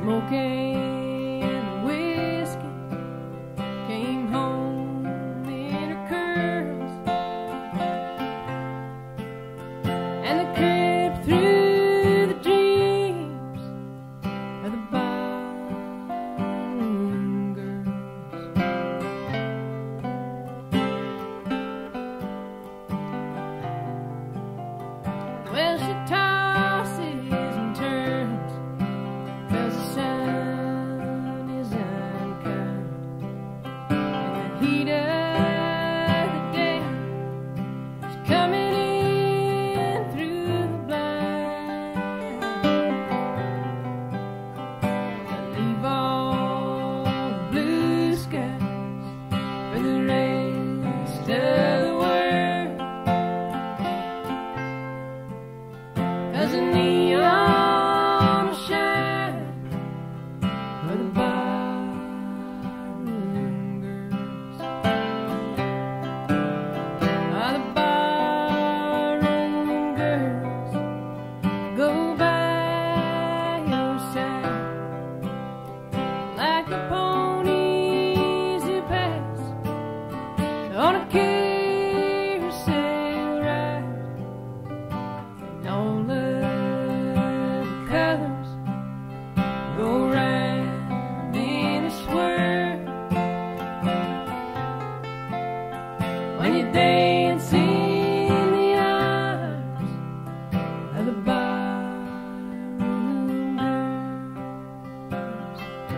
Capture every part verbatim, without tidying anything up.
smoking and whiskey, came home in her curls, and the crib through the dreams of the barroom girls. Well, she tosses and turns, 'cause the sun is unkind. In the heat of the day, she's coming in through the blind. I leave all the blue skies for the rest of the world, 'cause the neon will shine for the barroom girls. Ah, the barroom girls go by your side like the ponies who pass on a carousel ride, and all of the colors go round in a swirl when you dance in the arms of the barroom girls.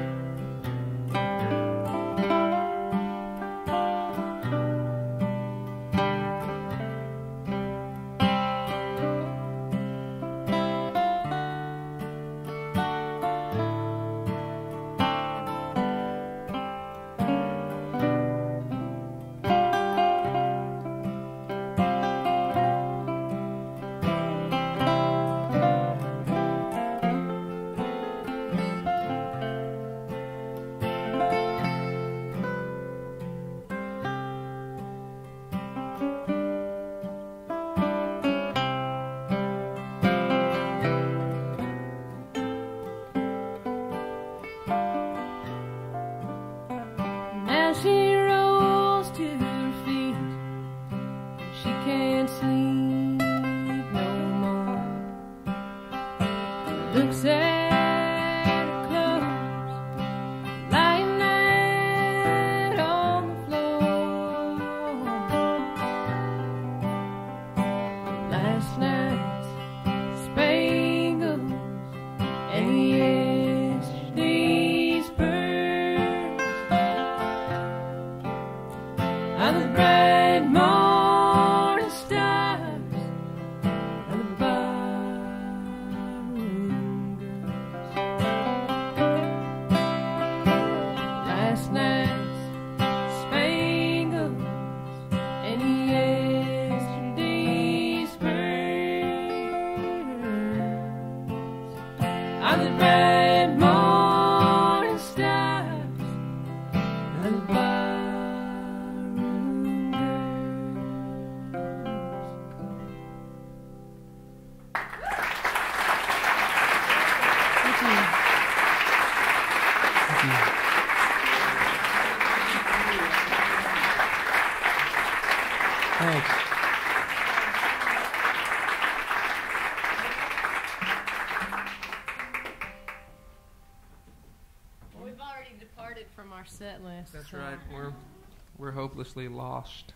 Now she rolls to her feet, she can't sleep no more. Looks at her clothes lying out on the floor. Last night's spangles and yesterday's pearls are the bright morning stars of the barroom girls. Last night's spangles and yesterday's pearls are the bright morning stars of the barroom girls. Thank you. Thanks. Well, we've already departed from our set list. That's so- right. We're we're hopelessly lost.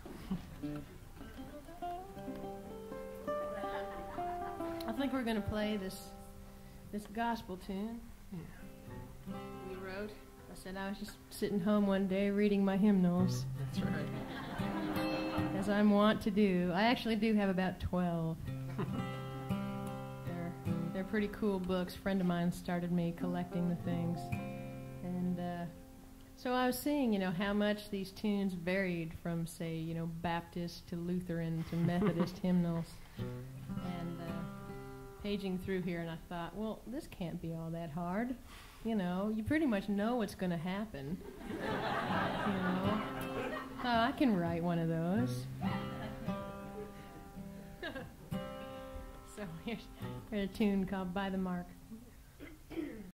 I think we're going to play this this gospel tune we wrote. I said I was just sitting home one day reading my hymnals, That's right. as I'm wont to do. I actually do have about twelve. they're, they're pretty cool books. A friend of mine started me collecting the things. And uh, so I was seeing, you know, how much these tunes varied from, say, you know, Baptist to Lutheran to Methodist hymnals. And uh, paging through here, and I thought, well, this can't be all that hard. You know, you pretty much know what's going to happen. You know, oh, I can write one of those. So here's, here's a tune called By the Mark.